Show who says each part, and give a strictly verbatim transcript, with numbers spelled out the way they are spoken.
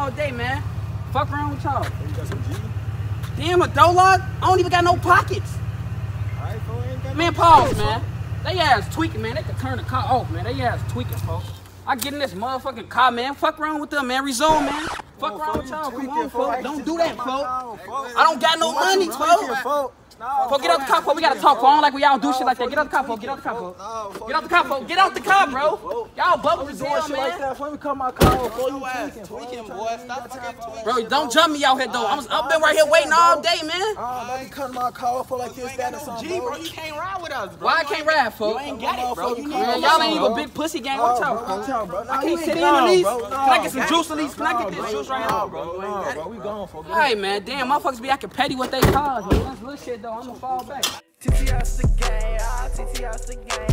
Speaker 1: all day, man. Fuck around with y'all.
Speaker 2: You got some G?
Speaker 1: Damn, a dollar? I don't even got no pockets.
Speaker 2: Alright, bro, ain't got
Speaker 1: Man,
Speaker 2: no
Speaker 1: pause,
Speaker 2: pockets,
Speaker 1: man. They ass tweaking, man. They could turn the car off, man. They ass tweaking, folks. I get in this motherfucking car, man. Fuck around with them, man. Resume, man. Fuck
Speaker 2: Oh,
Speaker 1: around with y'all. Come on,
Speaker 2: folks.
Speaker 1: folks. Don't do that, folks. I don't got no money, folks.
Speaker 2: folks.
Speaker 1: Folks, get out the car, folks. We gotta talk, folks. I don't like when y'all do shit like that. Get out the car, folks. Get out the car, folks. Get out the car, folks. Get out the car, bro. Y'all bubble as hell, man.
Speaker 2: Let me come my car.
Speaker 3: Your ass tweaking, boy. Stop fucking tweaking.
Speaker 1: Bro, don't jump me out here, though. I'm, I've been right here waiting all day, man.
Speaker 2: Oh, let me cut my car for like this, that, or something.
Speaker 3: G, bro, you can't ride with us, bro.
Speaker 1: Why I can't ride, folks?
Speaker 3: You ain't got it, bro. You
Speaker 1: Man, y'all ain't even a big pussy gang. Watch out,
Speaker 2: Watch out, bro.
Speaker 1: I can't sit in at least. Can I get some juice at least? Can I get this juice right now, bro?
Speaker 2: Bro, we gone, folks.
Speaker 1: Hey, man, damn, motherfuckers be acting petty with they cars, man. That's little shit, though. I'm gonna fall back.
Speaker 4: T T S the gang, ah, T T S the gang.